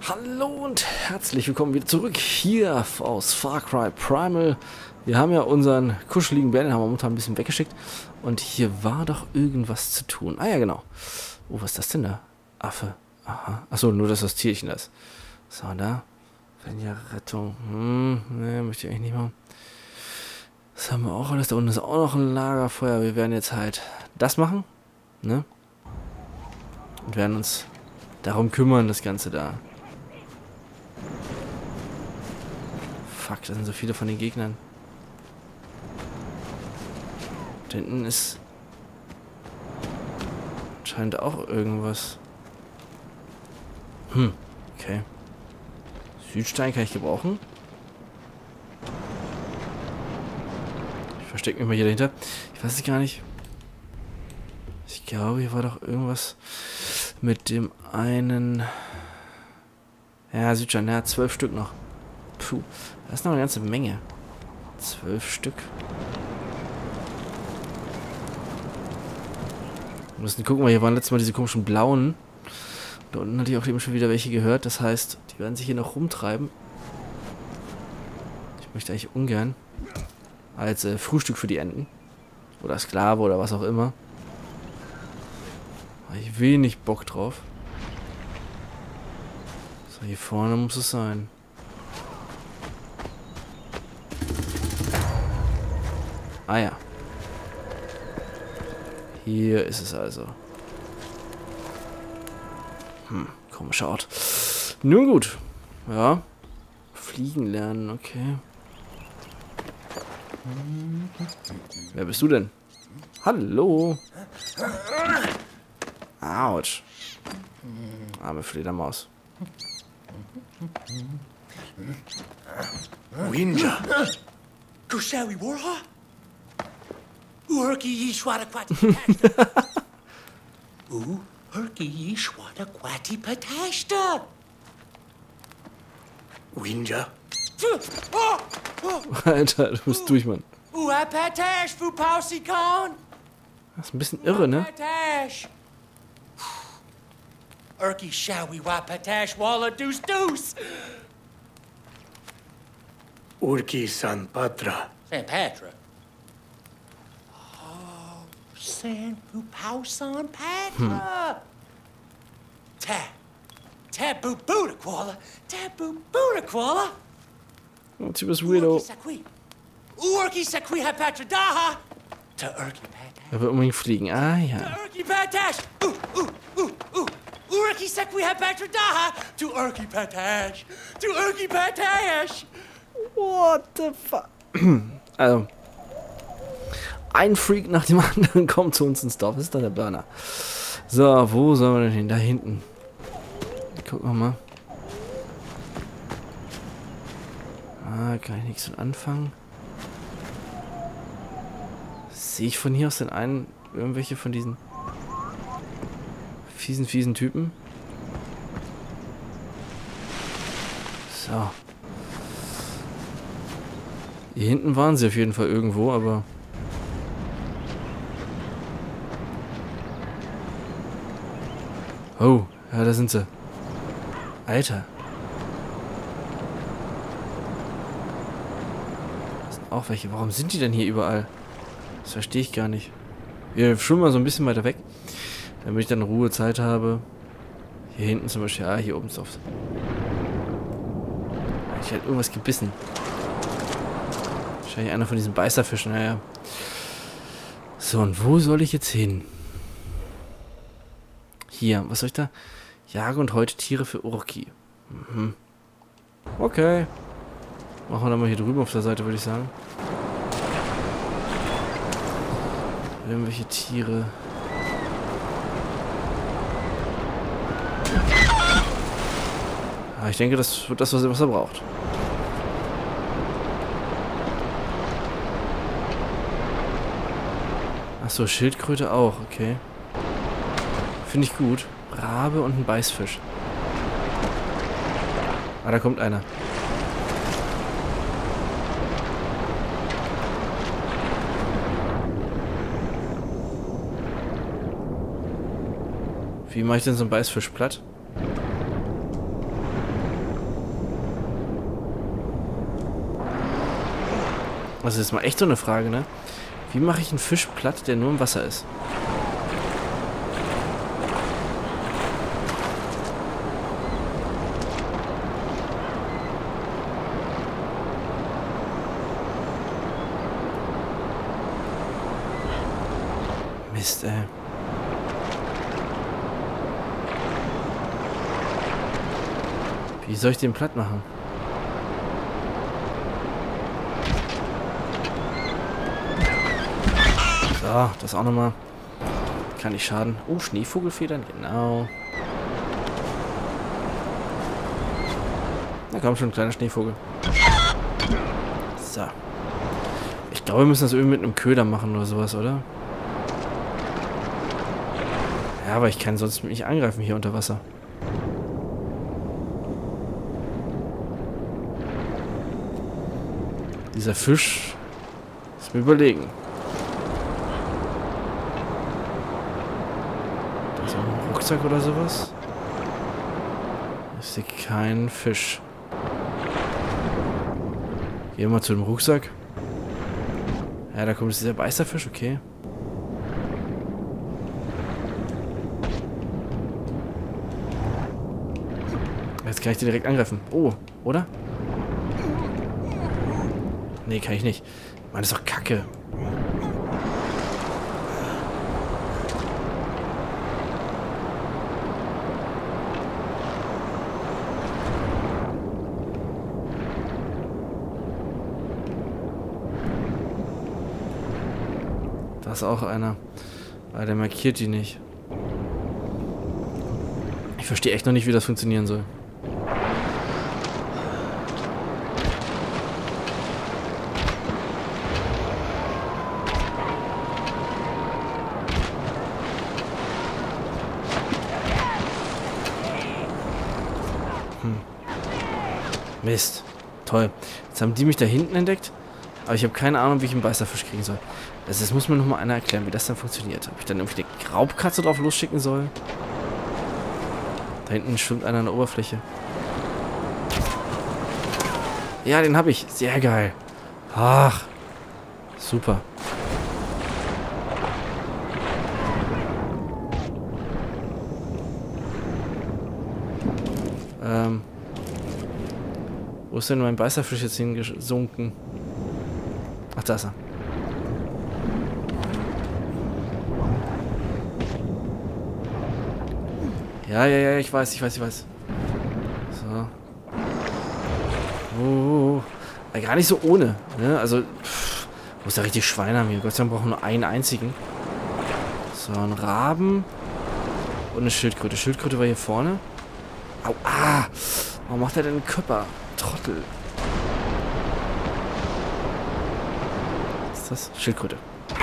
Hallo und herzlich willkommen wieder zurück hier aus Far Cry Primal. Wir haben ja unseren kuscheligen Bären, den haben wir momentan ein bisschen weggeschickt. Und hier war doch irgendwas zu tun. Ah ja, genau. Oh, was ist das denn da? Affe. Aha. Achso, nur dass das Tierchen ist. So, da. Venja Rettung. Ne, möchte ich eigentlich nicht machen. Das haben wir auch alles. Da unten ist auch noch ein Lagerfeuer. Wir werden jetzt halt das machen. Ne? Und werden uns darum kümmern, das Ganze da. Fuck, da sind so viele von den Gegnern. Da hinten ist anscheinend auch irgendwas. Okay. Südstein kann ich gebrauchen. Ich verstecke mich mal hier dahinter. Ich weiß es gar nicht. Ich glaube, hier war doch irgendwas mit dem einen... Ja, Südstein, ja, 12 Stück noch. Puh, das ist noch eine ganze Menge. 12 Stück. Wir müssen gucken, weil hier waren letztes Mal diese komischen blauen. Da unten hatte ich auch eben schon wieder welche gehört. Das heißt, die werden sich hier noch rumtreiben. Ich möchte eigentlich ungern als Frühstück für die Enten. Oder Sklave oder was auch immer. Habe ich wenig Bock drauf. So, hier vorne muss es sein. Ah ja. Hier ist es also. Komischer Ort. Nun gut. Ja. Fliegen lernen, okay. Wer bist du denn? Hallo. Autsch. Arme Fledermaus. Winja. Kushawi Warha? Urki Yishwada Kwati Patashta. Urki Yishwada Kwati Patashta. Winja. Alter, du bist durch, Mann. Patash Fu Pausi Khan. Das ist ein bisschen irre, ne? Patash. Urki Shawi Wa Patash Walla Deuce Deuce. Urki San Patra. San Patra. Oh, San Fu Pausan Patra. Taboo Buddha Koala. Taboo Buddha Koala. Oh, Typ ist weirdo. Urki Sakwi ha Patra Daha. To Urki Patash. Er will unbedingt fliegen. Ah ja. Urki Patash. Urki Sakwi ha Patra Daha. To Urki Patash. To Urki Patash. What the fuck? Also. Ein Freak nach dem anderen kommt zu uns ins Dorf. Das ist doch der Burner. So, wo sollen wir denn hin? Da hinten. Gucken wir mal. Ah, kann ich nichts mit anfangen. Sehe ich von hier aus den einen irgendwelche von diesen fiesen Typen? So. Hier hinten waren sie auf jeden Fall irgendwo, aber... Oh, ja, da sind sie. Alter. Das sind auch welche. Warum sind die denn hier überall? Das verstehe ich gar nicht. Wir schwimmen mal so ein bisschen weiter weg, damit ich dann Ruhe Zeit habe. Hier hinten zum Beispiel. Ja, hier oben ist oft. Ich hätte irgendwas gebissen. Wahrscheinlich einer von diesen Beißerfischen. Naja. So, und wo soll ich jetzt hin? Hier, was soll ich da? Jage und heute Tiere für Urki. Okay. Machen wir dann mal hier drüben auf der Seite, würde ich sagen. Irgendwelche Tiere. Ja, ich denke, das wird das, was er braucht. Achso, Schildkröte auch, okay. Finde ich gut. Rabe und ein Beißfisch. Ah, da kommt einer. Wie mache ich denn so einen Beißfisch platt? Also das ist mal echt so eine Frage, ne? Wie mache ich einen Fisch platt, der nur im Wasser ist? Mist, ey. Wie soll ich den platt machen? So, das auch nochmal. Kann nicht schaden. Oh, Schneevogelfedern, genau. Na komm schon, kleiner Schneevogel. So. Ich glaube, wir müssen das irgendwie mit einem Köder machen oder sowas, oder? Ja, aber ich kann sonst mich angreifen hier unter Wasser. Dieser Fisch ist mir überlegen. Da ist auch ein Rucksack oder sowas. Ich sehe keinen Fisch. Gehen wir mal zu dem Rucksack. Ja, da kommt jetzt dieser Beißerfisch, okay. Jetzt kann ich den direkt angreifen. Oh, oder? Nee, kann ich nicht. Mann, das ist doch Kacke. Da ist auch einer. Aber der markiert die nicht. Ich verstehe echt noch nicht, wie das funktionieren soll. Mist. Toll. Jetzt haben die mich da hinten entdeckt. Aber ich habe keine Ahnung, wie ich einen Beißerfisch kriegen soll. Das muss mir nochmal einer erklären, wie das dann funktioniert. Ob ich dann irgendwie eine Raubkatze drauf losschicken soll. Da hinten schwimmt einer an der Oberfläche. Ja, den habe ich. Sehr geil. Ach. Super. Wo ist denn mein Beißerfisch jetzt hingesunken? Ach, da ist er. Ja, ich weiß. So. Oh. Gar nicht so ohne. Ne? Also, muss ja richtig Schweine haben hier. Gott sei Dank brauchen wir nur einen einzigen. So, ein Raben. Und eine Schildkröte. Schildkröte war hier vorne. Au, ah! Warum macht er denn einen Körper? Trottel. Was ist das? Schildkröte.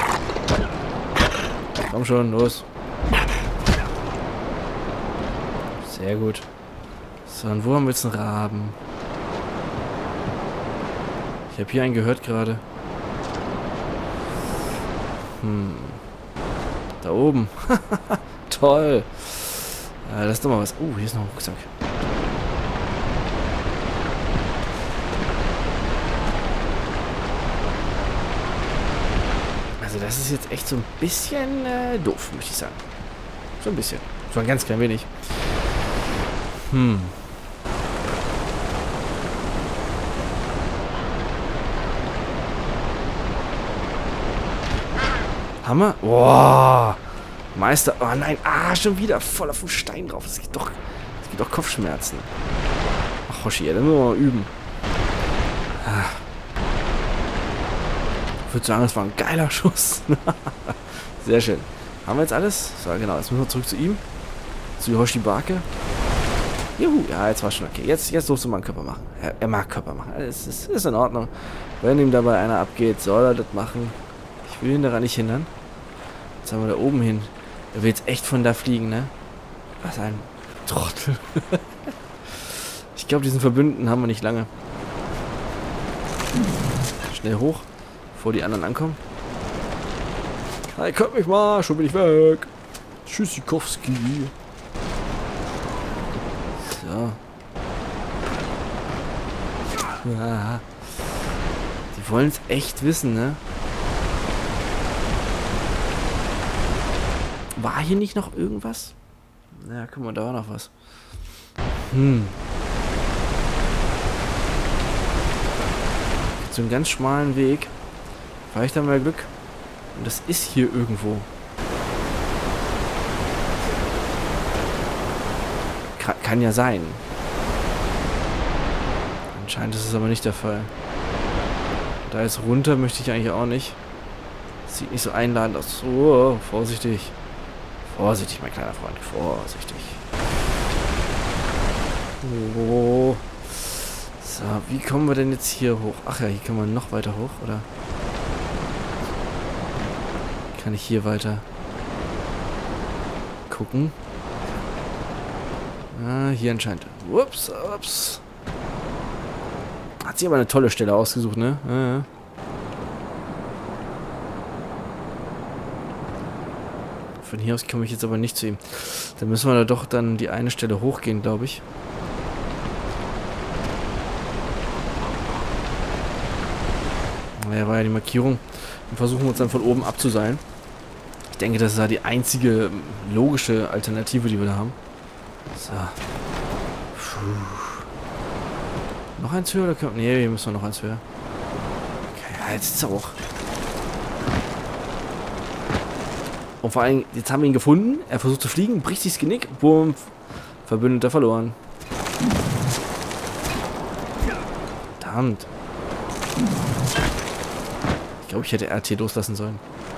Komm schon, los. Sehr gut. So, und wo haben wir jetzt einen Raben? Ich habe hier einen gehört gerade. Da oben. Toll. Das ist doch mal was. Hier ist noch ein Rucksack. Also das ist jetzt echt so ein bisschen doof, möchte ich sagen. So ein bisschen. So ein ganz klein wenig. Hammer. Boah. Meister. Oh nein. Ah, schon wieder voll auf den Stein drauf. Das gibt doch Kopfschmerzen. Ach, Hoshi, dann müssen wir mal üben. Ich würde sagen, das war ein geiler Schuss. Sehr schön. Haben wir jetzt alles? So, genau. Jetzt müssen wir zurück zu ihm. Zu Hoshi Bake. Juhu. Ja, jetzt war schon okay. Jetzt durfst du mal einen Körper machen. Er mag Körper machen. Es ist in Ordnung. Wenn ihm dabei einer abgeht, soll er das machen. Ich will ihn daran nicht hindern. Jetzt haben wir da oben hin. Er will jetzt echt von da fliegen, ne? Was ein Trottel. Ich glaube, diesen Verbündeten haben wir nicht lange. Schnell hoch, bevor die anderen ankommen. Hey, kommt mich mal, schon bin ich weg. Tschüssikowski. So. Ja. Die Die wollen es echt wissen, ne? War hier nicht noch irgendwas? Ja, guck mal, da war noch was. So einen ganz schmalen Weg. Fahre ich da mal Glück. Und das ist hier irgendwo. Kann ja sein. Anscheinend ist es aber nicht der Fall. Da jetzt runter möchte ich eigentlich auch nicht. Sieht nicht so einladend aus. Oh, vorsichtig. Vorsichtig, mein kleiner Freund. Vorsichtig. Oh. So, wie kommen wir denn jetzt hier hoch? Ach ja, hier kann man noch weiter hoch, oder? Kann ich hier weiter gucken? Ah, hier anscheinend. Ups, ups. Hat sich aber eine tolle Stelle ausgesucht, ne? Ja. Von hier aus komme ich jetzt aber nicht zu ihm. Dann müssen wir da doch dann die eine Stelle hochgehen, glaube ich. Naja, war ja die Markierung. Dann versuchen wir uns dann von oben abzuseilen. Ich denke, das ist ja die einzige logische Alternative, die wir da haben. So. Puh. Noch eins höher? Oder können wir... Nee, hier müssen wir noch eins höher. Okay, ja, jetzt ist er auch. Und vor allem, jetzt haben wir ihn gefunden. Er versucht zu fliegen, bricht sich das Genick. Bumm. Verbündeter verloren. Verdammt. Ich glaube, ich hätte RT loslassen sollen.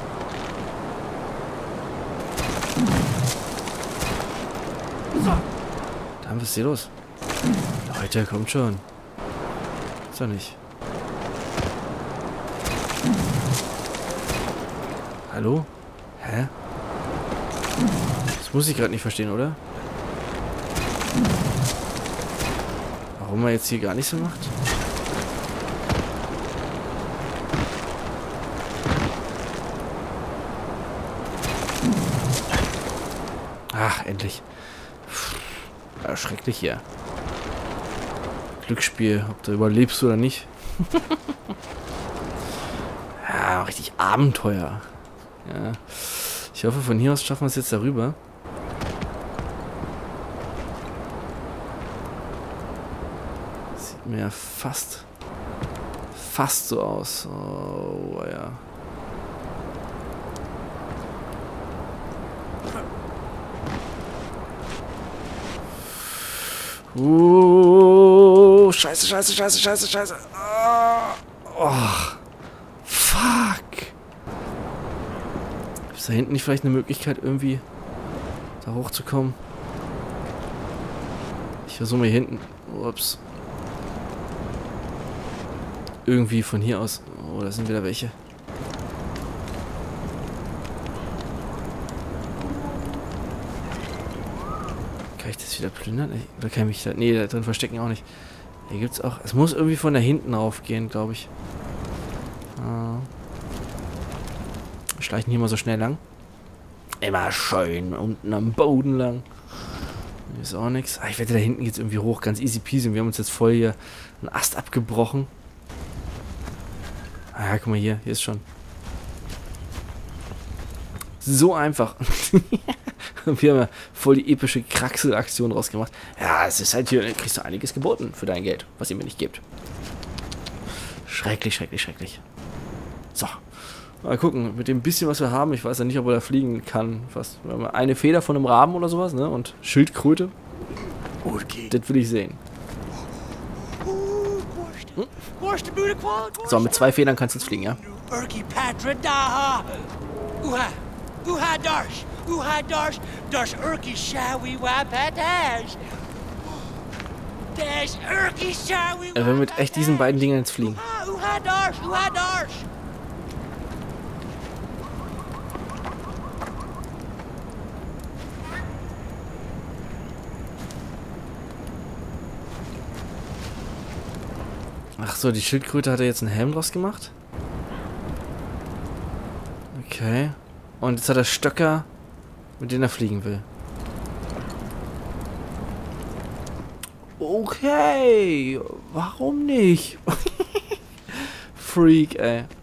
Verdammt, was ist hier los? Leute, kommt schon. Ist doch nicht. Hallo? Hä? Das muss ich gerade nicht verstehen, oder? Warum er jetzt hier gar nicht so macht? Ach, endlich. Ja, schrecklich hier. Glücksspiel, ob du überlebst oder nicht. Ja, richtig Abenteuer. Ja. Ich hoffe, von hier aus schaffen wir es jetzt darüber. Sieht mir ja fast so aus. Oh, ja. Scheiße, scheiße, scheiße, scheiße, scheiße. Oh, fuck. Ist da hinten nicht vielleicht eine Möglichkeit, irgendwie da hochzukommen? Ich versuche mal hier hinten. Ups. Irgendwie von hier aus. Oh, da sind wieder welche. Kann ich das wieder plündern? Oder kann ich mich da... Nee, da drin verstecken auch nicht. Hier gibt's auch... Es muss irgendwie von da hinten raufgehen, glaube ich. Wir schleichen hier mal so schnell lang. Immer schön unten am Boden lang. Hier ist auch nichts. Ich wette, da hinten geht's irgendwie hoch. Ganz easy peasy. Wir haben uns jetzt voll hier einen Ast abgebrochen. Ah ja, guck mal hier. Hier ist schon. So einfach. Wir haben ja voll die epische Kraxel-Aktion rausgemacht. Ja, es ist halt hier, kriegst du einiges geboten für dein Geld, was ihr mir nicht gebt. Schrecklich, schrecklich, schrecklich. So. Mal gucken, mit dem bisschen, was wir haben, ich weiß ja nicht, ob er da fliegen kann. Was, wir haben eine Feder von einem Raben oder sowas, ne? Und Schildkröte. Das will ich sehen. Hm? So, mit 2 Federn kannst du jetzt fliegen, ja? Er will mit echt diesen beiden Dingen jetzt fliegen. Ach so, die Schildkröte hat er jetzt einen Helm draus gemacht? Okay. Und jetzt hat er Stöcker, mit denen er fliegen will. Okay, warum nicht? Freak, ey.